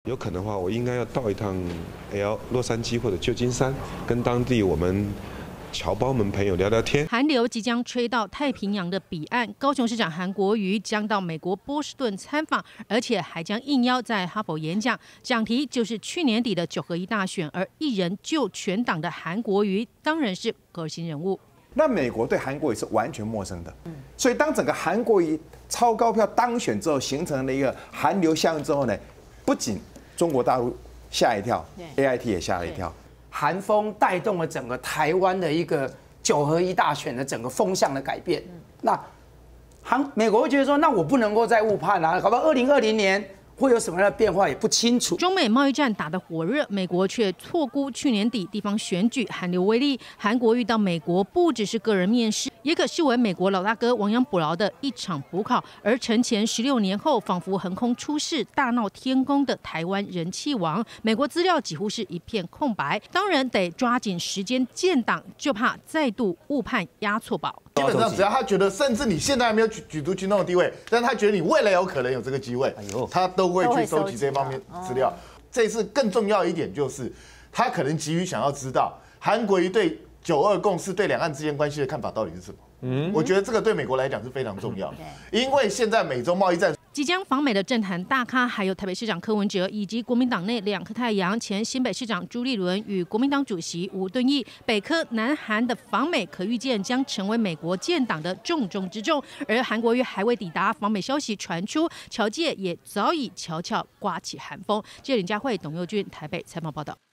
有可能的话，我应该要到一趟洛杉矶或者旧金山，跟当地我们侨胞们朋友聊聊天。 寒流即将吹到太平洋的彼岸，高雄市长韩国瑜将到美国波士顿参访，而且还将应邀在哈佛演讲，讲题就是去年底的9合1大选，而一人救全党的韩国瑜当然是核心人物。 那美国对韩国瑜是完全陌生的，所以当整个韩国瑜超高票当选之后，形成了一个韩流效应之后呢，不仅中国大陆吓一跳 ，AIT 也吓了一跳。 韩风带动了整个台湾的一个9合1大选的整个风向的改变。那美国会觉得说，那我不能够再误判啊，搞不好2020年会有什么样的变化也不清楚。 中美贸易战打得火热，美国却错估去年底地方选举韩流威力。韩国瑜到美国不只是个人面试，也可视为美国老大哥亡羊补牢的一场补考。而成前16年后，仿佛横空出世、大闹天宫的台湾人气王，美国资料几乎是一片空白。当然得抓紧时间建档，就怕再度误判押错宝。 基本上，只要他觉得，甚至你现在还没有举足轻重的地位，但他觉得你未来有可能有这个机会，他都会去收集这方面资料。这次更重要一点就是，他可能急于想要知道韩国瑜对9·2共识、对两岸之间关系的看法到底是什么。我觉得这个对美国来讲是非常重要，因为现在美中贸易战。 即将访美的政坛大咖，还有台北市长柯文哲以及国民党内2颗太阳前新北市长朱立伦与国民党主席吴敦义，北柯南韩的访美可预见将成为美国建党的重中之重。而韩国瑜还未抵达，访美消息传出，侨界也早已悄悄刮起寒风。记者林佳慧、董佑君台北采访报道。